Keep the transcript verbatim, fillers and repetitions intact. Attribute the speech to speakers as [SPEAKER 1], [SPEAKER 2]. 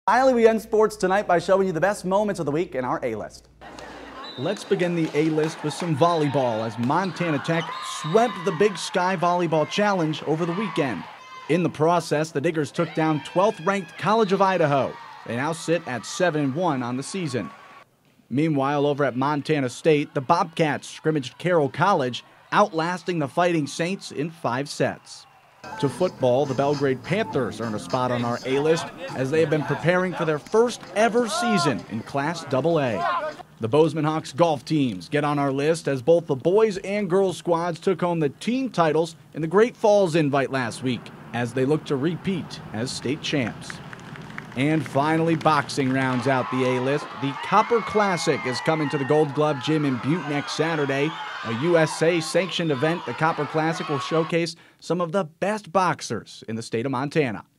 [SPEAKER 1] Finally, we end sports tonight by showing you the best moments of the week in our A-list.
[SPEAKER 2] Let's begin the A-list with some volleyball as Montana Tech swept the Big Sky Volleyball Challenge over the weekend. In the process, the Diggers took down twelfth-ranked College of Idaho. They now sit at seven and one on the season. Meanwhile, over at Montana State, the Bobcats scrimmaged Carroll College, outlasting the Fighting Saints in five sets. To football, the Belgrade Panthers earn a spot on our A-list as they have been preparing for their first ever season in Class double A. The Bozeman Hawks golf teams get on our list as both the boys and girls squads took home the team titles in the Great Falls Invite last week as they look to repeat as state champs. And finally, boxing rounds out the A-list. The Copper Classic is coming to the Gold Glove Gym in Butte next Saturday. A U S A-sanctioned event, the Copper Classic will showcase some of the best boxers in the state of Montana.